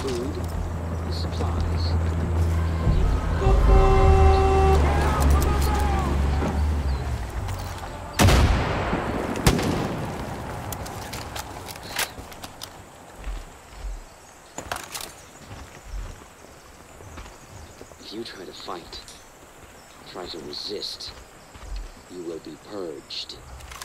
food, the supplies. If you try to fight, try to resist, you will be purged.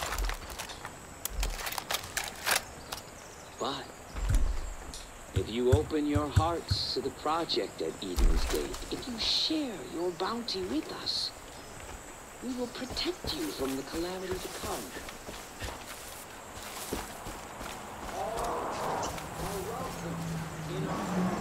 But if you open your hearts to the project at Eden's Gate, if you share your bounty with us, we will protect you from the calamity to come. All are welcome in our home.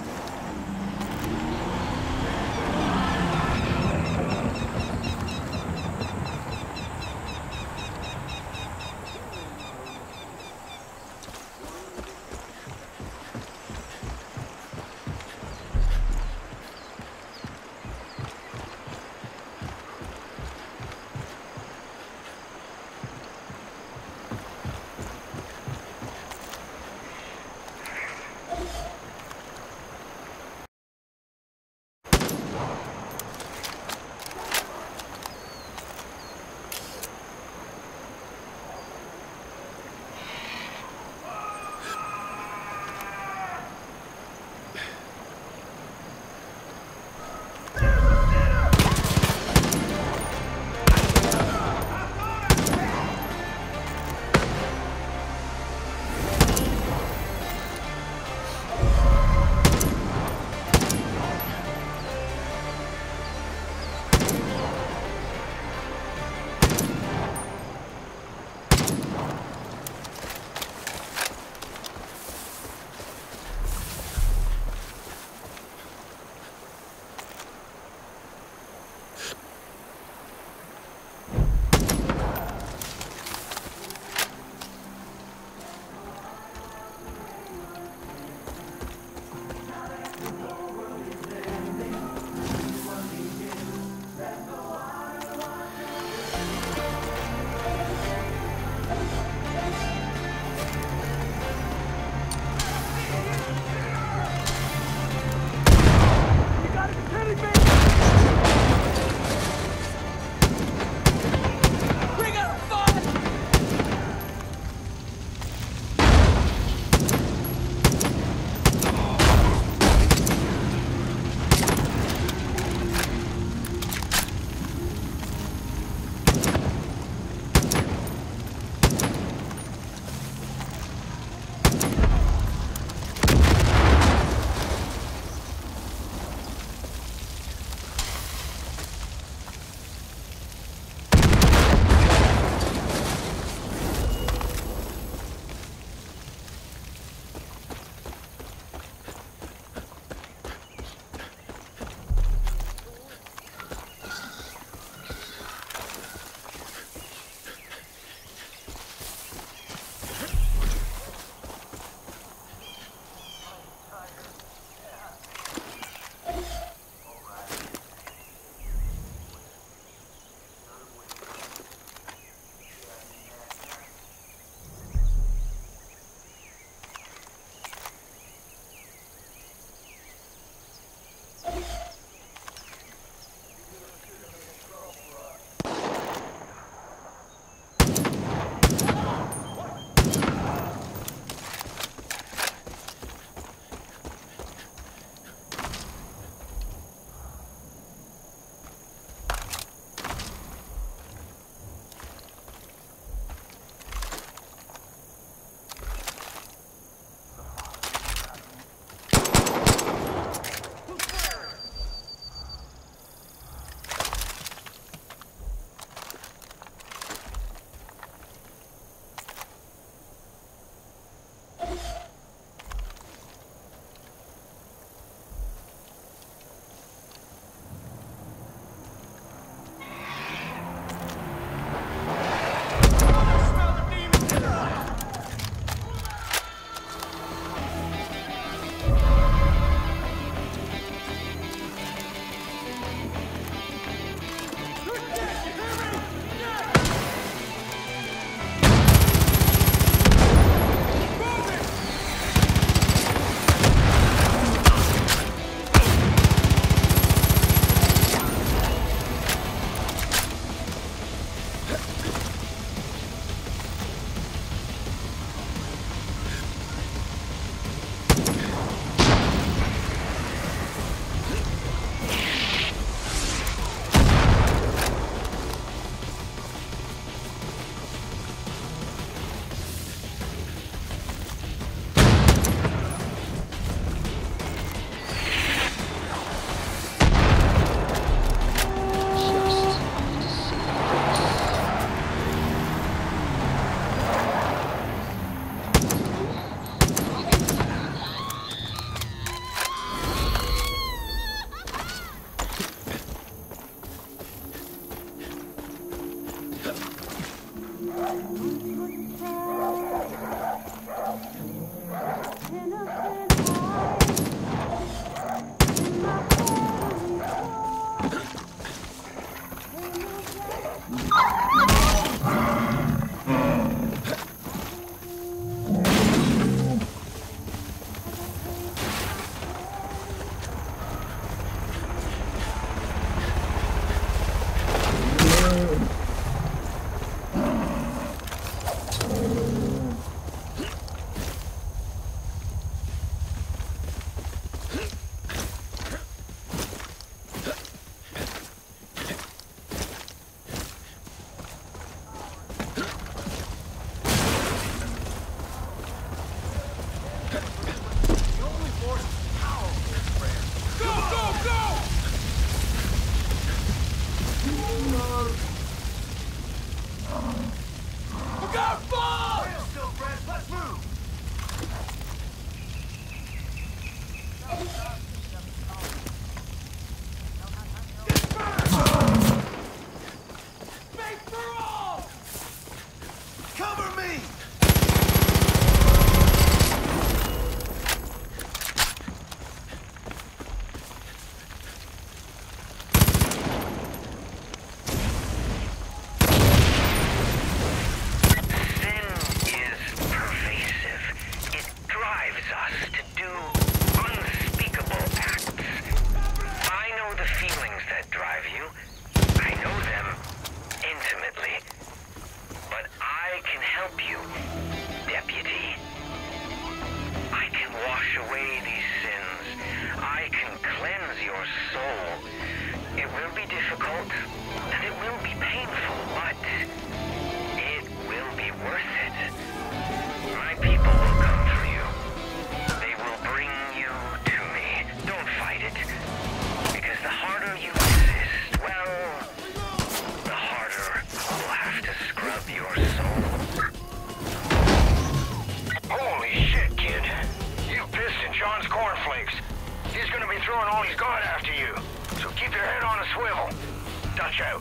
He's gonna be throwing all he's got after you. So keep your head on a swivel. Dutch out.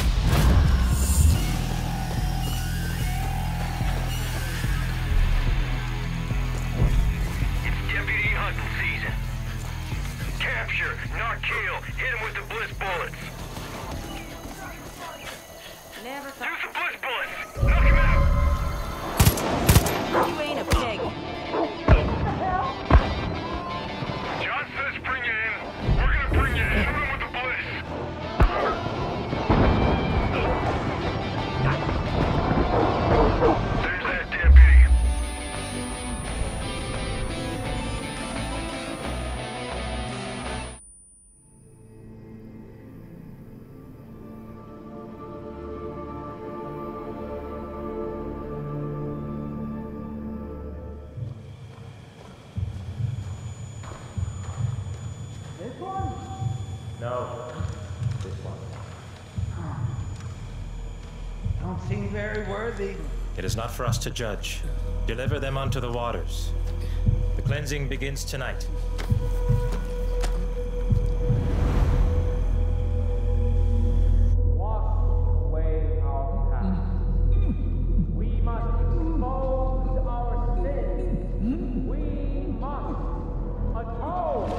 It's deputy hunting season. Capture, not kill. Hit him with the bliss bullets. Never thought. Use the bliss bullets. Knock him out. You ain't a pig. John says bring you in. We're gonna bring you in. Shoot him with the bliss. There's that deputy. No, this one. Don't seem very worthy. It is not for us to judge. Deliver them unto the waters. The cleansing begins tonight. Wash away our past. We must expose our sins. We must atone.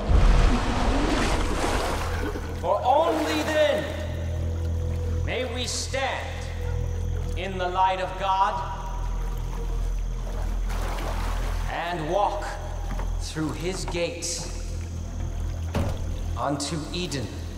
For only then may we stand in the light of God and walk through his gates unto Eden.